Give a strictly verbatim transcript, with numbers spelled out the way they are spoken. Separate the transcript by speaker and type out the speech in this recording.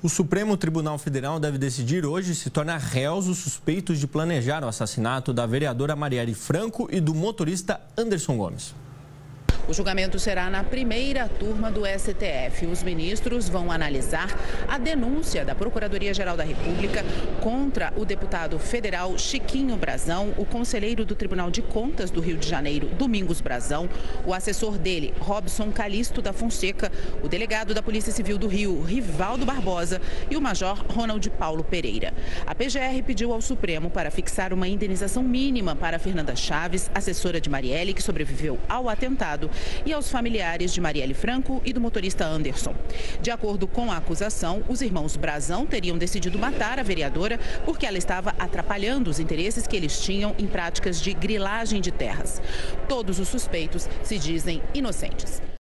Speaker 1: O Supremo Tribunal Federal deve decidir hoje se tornar réus os suspeitos de planejar o assassinato da vereadora Marielle Franco e do motorista Anderson Gomes.
Speaker 2: O julgamento será na primeira turma do S T F. Os ministros vão analisar a denúncia da Procuradoria-Geral da República contra o deputado federal Chiquinho Brazão, o conselheiro do Tribunal de Contas do Rio de Janeiro, Domingos Brazão, o assessor dele, Robson Calixto da Fonseca, o delegado da Polícia Civil do Rio, Rivaldo Barbosa, e o major Ronald Paulo Pereira. A P G R pediu ao Supremo para fixar uma indenização mínima para Fernanda Chaves, assessora de Marielle, que sobreviveu ao atentado, e aos familiares de Marielle Franco e do motorista Anderson. De acordo com a acusação, os irmãos Brazão teriam decidido matar a vereadora porque ela estava atrapalhando os interesses que eles tinham em práticas de grilagem de terras. Todos os suspeitos se dizem inocentes.